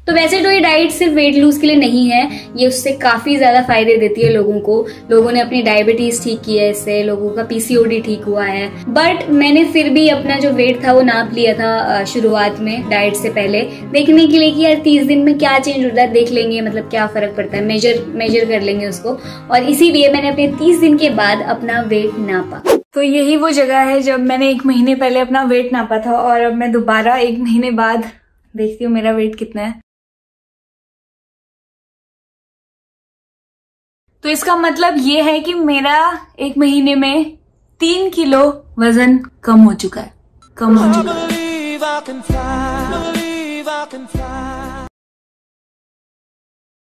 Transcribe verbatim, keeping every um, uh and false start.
तो वैसे तो ये डाइट सिर्फ वेट लूज के लिए नहीं है, ये उससे काफी ज्यादा फायदे देती है लोगों को। लोगों ने अपनी डायबिटीज ठीक की है इससे, लोगों का पीसीओडी ठीक हुआ है। बट मैंने फिर भी अपना जो वेट था वो नाप लिया था शुरुआत में डाइट से पहले, देखने के लिए कि यार तीस दिन में क्या चेंज होता है, देख लेंगे मतलब क्या फर्क पड़ता है, मेजर मेजर कर लेंगे उसको। और इसीलिए मैंने अपने तीस दिन के बाद अपना वेट नापा। तो यही वो जगह है जब मैंने एक महीने पहले अपना वेट नापा था, और अब मैं दोबारा एक महीने बाद देखती हूँ मेरा वेट कितना है। तो इसका मतलब ये है कि मेरा एक महीने में तीन किलो वजन कम हो चुका है, कम हो चुका है।